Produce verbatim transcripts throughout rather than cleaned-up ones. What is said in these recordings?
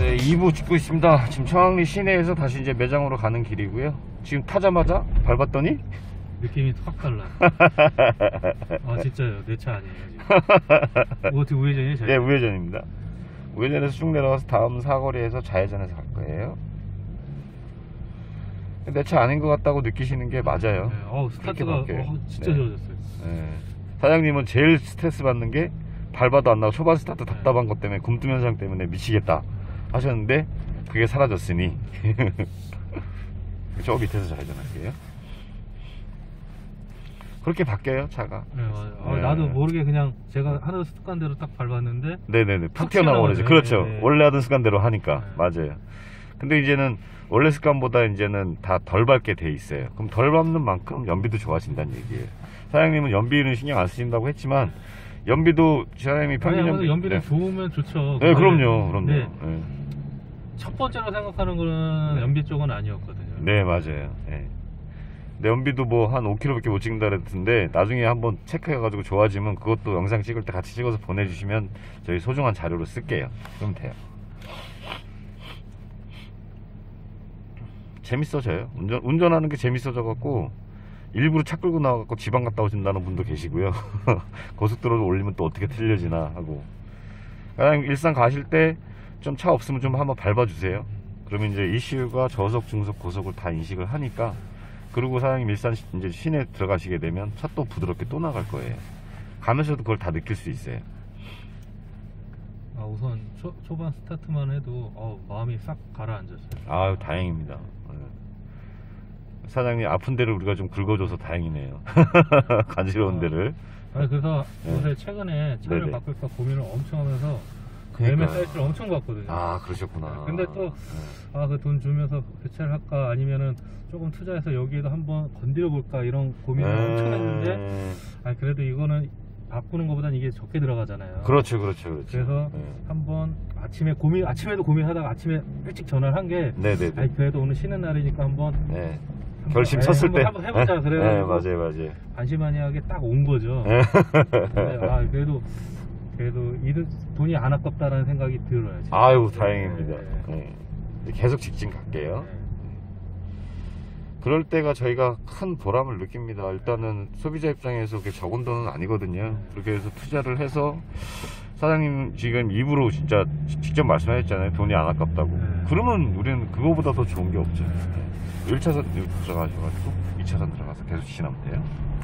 네, 이 부 찍고 있습니다. 지금 청학리 시내에서 다시 이제 매장으로 가는 길이고요. 지금 타자마자 밟았더니 느낌이 확 달라. 아 진짜요, 내 차 아니에요 지금. 어떻게 우회전이에요? 네, 우회전입니다. 우회전에서 쭉 내려가서 다음 사거리에서 좌회전해서 갈 거예요. 내 차 아닌 것 같다고 느끼시는 게 맞아요. 네, 어, 스타트가 어, 진짜 네. 좋아졌어요. 네. 사장님은 제일 스트레스 받는 게 밟아도 안 나고 초반 스타트 답답한 것 때문에 굼뜸 현상 때문에 미치겠다 하셨는데 그게 사라졌으니 저 밑에서 좌회전할게요. 그렇게 바뀌어요 차가. 네, 맞아요. 아, 네. 나도 모르게 그냥 제가 하는 습관대로 딱 밟았는데 네네네 푹 튀어나오고 그러죠. 그렇죠. 네, 네. 원래 하던 습관대로 하니까. 네. 맞아요. 근데 이제는 원래 습관보다 이제는 다 덜 밟게 돼 있어요. 그럼 덜 밟는 만큼 연비도 좋아진다는 얘기예요. 사장님은 연비는 신경 안 쓰신다고 했지만 연비도 사장님이 평균 아니, 연비 연비는 네. 좋으면 좋죠. 네, 그럼요, 그럼요. 네. 네. 첫 번째로 생각하는 거는 네. 연비 쪽은 아니었거든요. 네, 맞아요. 네. 근데 연비도 뭐 한 오 킬로미터밖에 못 찍는다 그랬는데 나중에 한번 체크해가지고 좋아지면 그것도 영상 찍을 때 같이 찍어서 보내주시면 저희 소중한 자료로 쓸게요. 그럼 돼요. 재밌어져요. 운전, 운전하는 게 재밌어져 갖고 일부러 차 끌고 나와갖고 지방 갔다 오신다는 분도 계시고요. 고속도로로 올리면 또 어떻게 틀려지나 하고. 그냥 일산 가실 때 좀 차 없으면 좀 한번 밟아주세요. 그러면 이제 이씨유가 저속, 중속, 고속을 다 인식을 하니까. 그리고 사장님 일산 시, 이제 시내 들어가시게 되면 차 또 부드럽게 또 나갈 거예요. 가면서도 그걸 다 느낄 수 있어요. 아, 우선 초, 초반 스타트만 해도 어, 마음이 싹 가라앉았어요. 아유, 다행입니다. 사장님 아픈 데를 우리가 좀 긁어줘서 다행이네요. 간지러운 아, 데를. 아니, 그래서 네. 요새 최근에 차를 네네. 바꿀까 고민을 엄청 하면서 그러니까요. 매매 사이트를 엄청 봤거든요. 아, 그러셨구나. 근데 또 아, 그 돈 주면서 교체를 할까 아니면은 조금 투자해서 여기에도 한번 건드려 볼까 이런 고민을 네. 엄청 했는데 아, 그래도 이거는 바꾸는 것보단 이게 적게 들어가잖아요. 그렇죠, 그렇죠, 그렇죠. 그래서 네. 한번 아침에 고민 아침에도 고민하다가 아침에 일찍 전화를 한 게 네네네. 아니 그래도 오늘 쉬는 날이니까 한번 네. 한번, 결심 아니, 섰을 한번, 때. 한번 해보자 네. 그래가지고 네, 맞아요, 맞아요. 반신반의하게 딱 온 거죠. 네. 근데 아 그래도 그래도 이들 돈이 안 아깝다라는 생각이 들어요. 지금. 아유, 다행입니다. 네. 네. 계속 직진 갈게요. 네. 그럴 때가 저희가 큰 보람을 느낍니다. 일단은 소비자 입장에서 그게 적은 돈은 아니거든요. 그렇게 해서 투자를 해서 사장님 지금 입으로 진짜 직접 말씀하셨잖아요. 돈이 안 아깝다고. 네. 그러면 우리는 그거보다 더 좋은 게 없죠. 일 차선 들어가셔가지고 이 차선 들어가서 계속 지나면 돼요.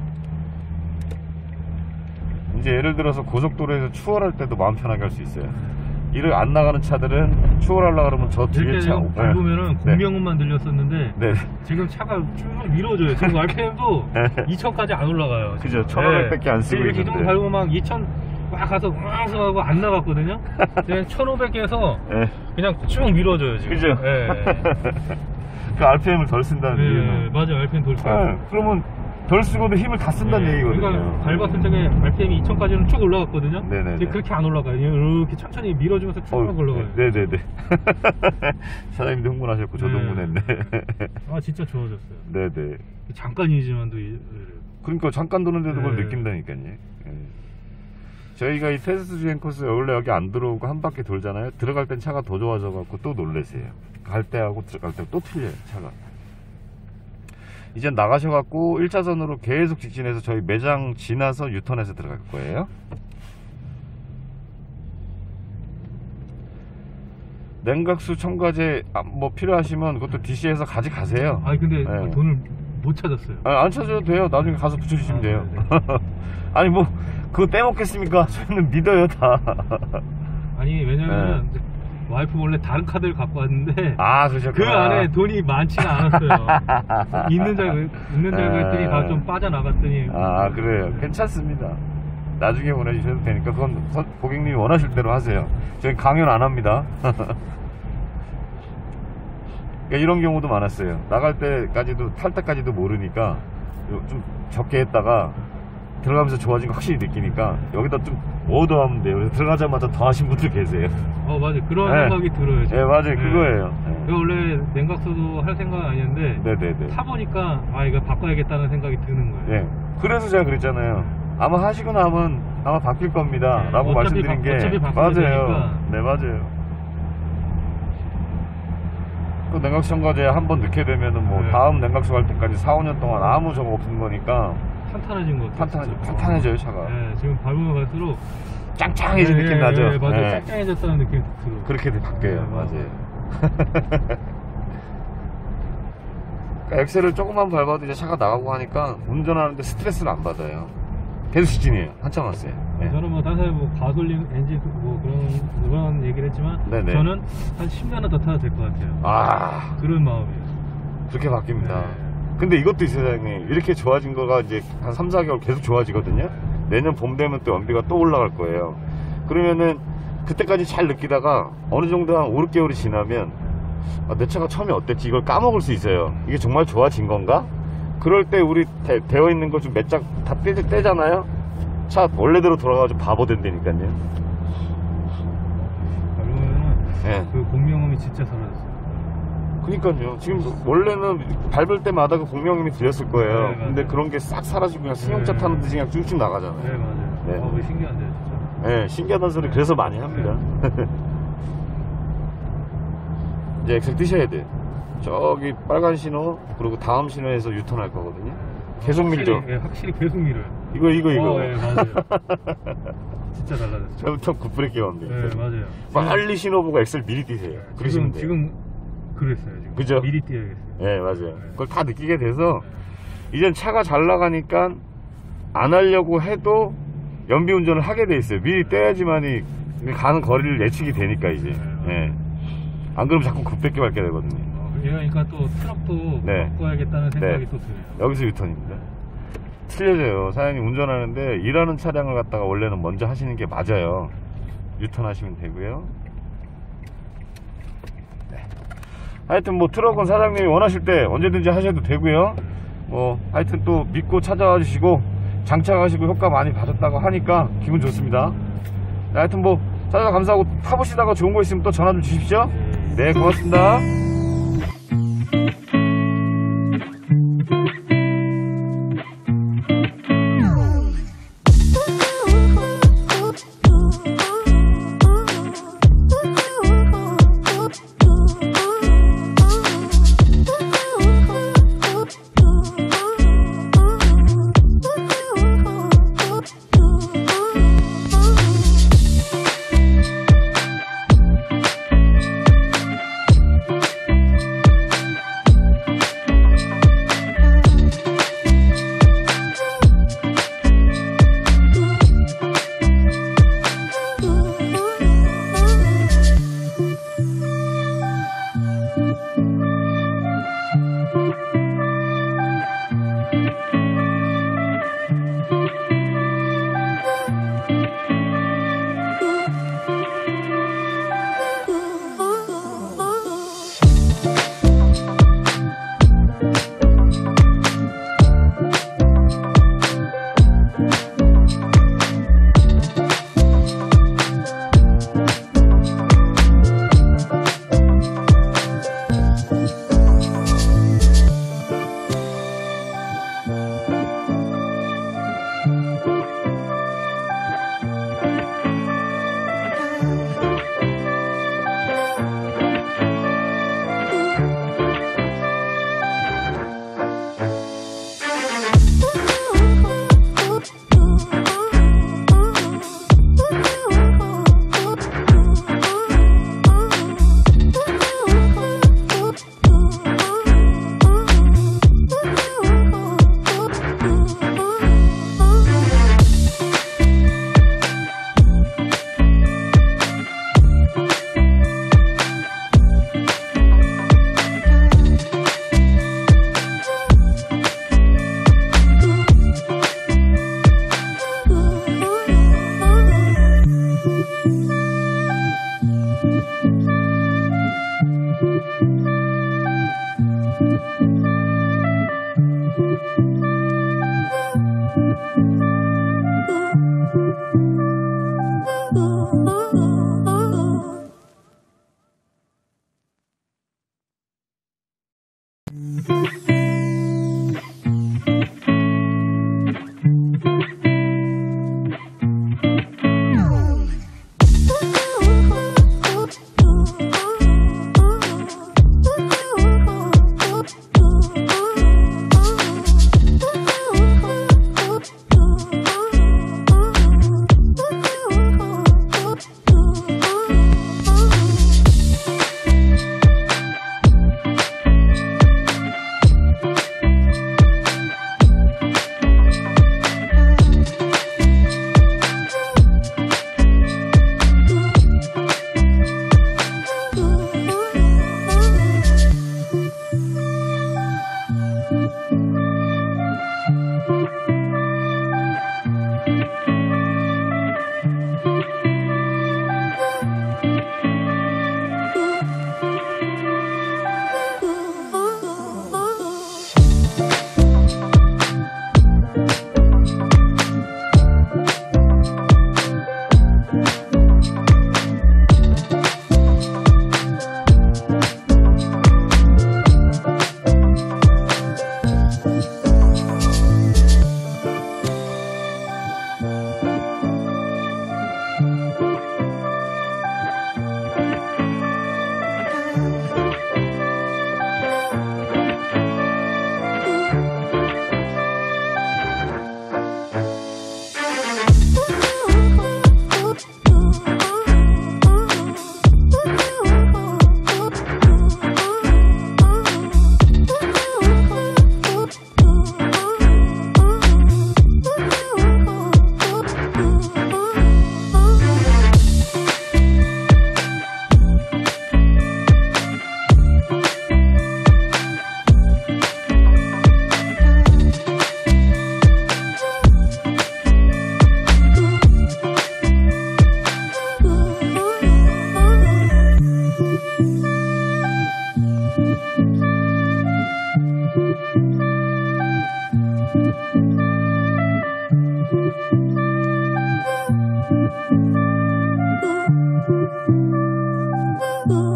이제 예를 들어서 고속도로에서 추월할 때도 마음 편하게 할 수 있어요. 이를 안 나가는 차들은 추월하려고 그러면 저 뒤에 이렇게 차 밟으면은 네. 공명음만 들렸었는데 네. 지금 차가 쭉 밀어줘요. 지금 알피엠도 이천까지 안 올라가요. 그죠. 천오백밖에 안 쓰고 이렇게 있는데. 좀 밟으면 막 이천 막 가서 왕서 하고 안 나갔거든요. 그냥 천오백에서 네. 그냥 쭉 밀어줘요 지금. 그죠. 네. 그 알피엠을 덜 쓴다는 네, 이유는. 맞아요. 알피엠 돌파. 네, 그러면 덜 쓰고도 힘을 다 쓴다는 네, 얘기거든요. 그러니까 밟았을 적에 알피엠이 이천까지는 쭉 올라갔거든요. 네네네. 지금 그렇게 안 올라가요. 이렇게 천천히 밀어주면서 쭉 어, 올라가요. 네네네. 사장님도 흥분하셨고 저도 네. 흥분했네. 아 진짜 좋아졌어요. 네네. 잠깐이지만도 이- 그러니까 잠깐 도는데도 그걸 네. 느낀다니까요. 예. 저희가 이 테스트 주행 코스 원래 여기 안 들어오고 한 바퀴 돌잖아요. 들어갈 땐 차가 더 좋아져 갖고 또 놀래세요. 갈 때하고 들어갈 때 또 틀려요 차가. 이제 나가셔 갖고 일 차선으로 계속 직진해서 저희 매장 지나서 유턴해서 들어갈 거예요. 냉각수 첨가제 아, 뭐 필요하시면 그것도 디씨에서 가져가세요. 아니 근데 네. 돈을 못 찾았어요. 아, 안 찾아도 돼요. 나중에 가서 붙여주시면 아, 돼요. 네네. 아니 뭐 그거 떼먹겠습니까? 저희는 믿어요 다. 아니 왜냐면 와이프 원래 다른 카드를 갖고 왔는데 아 그러셨구나. 그 안에 돈이 많지가 않았어요. 있는 줄 알고 있는 줄 알고 했더니 아. 다 좀 빠져나갔더니 아 그래요. 괜찮습니다. 나중에 보내주셔도 되니까 그건 선- 고객님이 원하실 대로 하세요. 저희 강연 안 합니다. 그러니까 이런 경우도 많았어요. 나갈 때까지도 탈 때까지도 모르니까 좀 적게 했다가 들어가면서 좋아진 거 확실히 느끼니까 여기다 좀 오더하면 돼요. 그래서 들어가자마자 더 하신 분들 계세요. 어 맞아요. 그런 네. 생각이 들어요. 예, 지금. 네, 맞아요. 네. 그거예요. 네. 그 원래 냉각수도 할 생각 아니었는데 네네네. 타보니까 아 이거 바꿔야겠다는 생각이 드는 거예요. 예. 그래서 제가 그랬잖아요. 아마 하시고 나면 아마 바뀔 겁니다. 네, 라고 어차피 말씀드린 바- 게. 어차피 바꿔야 맞아요. 되니까. 네, 맞아요. 또 냉각수 첨가제 한번 넣게 되면은 뭐 네. 다음 냉각수 갈 때까지 사, 오 년 동안 아무 저거 없는 거니까 탄탄해진 것 같아요. 탄탄해져, 진짜. 탄탄해져요, 차가. 네, 지금 밟으면 갈수록 짱짱해진 네, 느낌 네, 나죠? 네, 맞아요. 네. 짱짱해졌다는 느낌이 들어요. 그렇게 바뀌어요. 네, 맞아요. 그러니까 엑셀을 조금만 밟아도 이제 차가 나가고 하니까 운전하는데 스트레스를 안 받아요. 계속 직진이에요. 한참 왔어요. 네. 저는 뭐 다시 뭐 가솔린 엔진 뭐 그런 그런 얘기를 했지만 네네. 저는 한 십 년은 더 타도 될 것 같아요. 아, 그런 마음이에요. 그렇게 바뀝니다. 네. 근데 이것도 있어요, 사장님. 이렇게 좋아진 거가 이제 한 삼, 사 개월 계속 좋아지거든요. 내년 봄 되면 또 연비가 또 올라갈 거예요. 그러면은 그때까지 잘 느끼다가 어느 정도 한 오, 육 개월이 지나면 아, 내 차가 처음에 어땠지? 이걸 까먹을 수 있어요. 이게 정말 좋아진 건가? 그럴 때 우리 대, 되어 있는 거 좀 몇 장 다 떼, 떼잖아요? 차 원래대로 돌아가가지고 바보 된다니까요. 그러면은 예. 그 공명음이 진짜 사라졌어요. 그니까요. 지금 원래는 밟을 때마다 그 공명음이 들렸을 거예요. 네, 맞아요. 근데 그런 게 싹 사라지고 그냥 승용차 네. 타는 듯이 그냥 쭉쭉 나가잖아요. 네 맞아요. 네. 어, 그거 신기한데요 진짜. 네, 신기하다는 소리 그래서 많이 합니다. 이제 엑셀 뜨셔야 돼요. 저기 빨간 신호 그리고 다음 신호에서 유턴할 거거든요. 계속 밀죠. 확실히, 예, 확실히 계속 밀어요. 이거 이거 이거. 어, 예, 맞아요. 진짜 달라졌죠. 저부터 굿브레이크가 옵니다. 네 맞아요. 빨리 신호 보고 엑셀 미리 뛰세요. 그러시면 지금 돼요. 지금 그랬어요 지금. 그죠? 미리 뛰어야겠어요. 네 맞아요. 그걸 다 느끼게 돼서 이젠 차가 잘 나가니까 안 하려고 해도 연비 운전을 하게 돼 있어요. 미리 떼야지만이 가는 거리를 예측이 되니까 이제. 예. 안 그러면 자꾸 급백게 밟게 되거든요. 어, 이러니까 또 트럭도 네. 바꿔야겠다는 생각이 네. 또 드네요. 여기서 유턴입니다. 틀려져요. 사장님 운전하는데 일하는 차량을 갖다가 원래는 먼저 하시는 게 맞아요. 유턴하시면 되고요. 네. 하여튼 뭐 트럭은 사장님이 원하실 때 언제든지 하셔도 되고요. 뭐 하여튼 또 믿고 찾아와 주시고 장착하시고 효과 많이 받았다고 하니까 기분 좋습니다. 네, 하여튼 뭐 찾아서 감사하고 타보시다가 좋은 거 있으면 또 전화 좀 주십시오. 네 고맙습니다.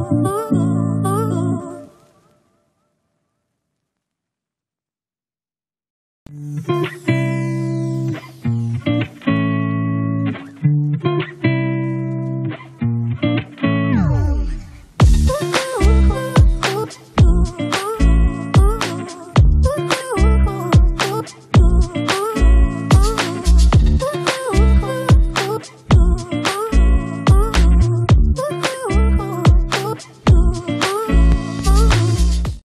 Ooh.